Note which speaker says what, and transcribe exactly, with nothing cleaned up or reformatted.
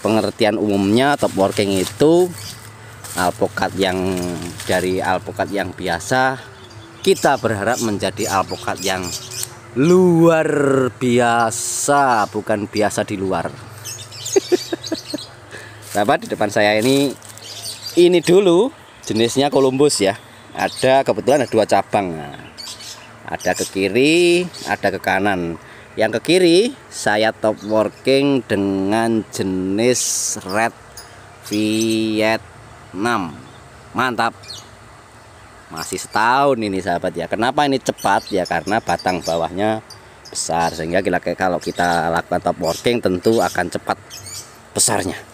Speaker 1: pengertian umumnya top working itu alpukat yang dari alpukat yang biasa kita berharap menjadi alpukat yang luar biasa, bukan biasa di luar. Sahabat, di depan saya ini ini dulu jenisnya Columbus ya. Ada kebetulan ada dua cabang. Nah, ada ke kiri, ada ke kanan. Yang ke kiri saya top working dengan jenis red Vietnam. Mantap. Masih setahun ini sahabat ya. Kenapa ini cepat ya? Karena batang bawahnya besar, sehingga kalau kita lakukan top working tentu akan cepat besarnya.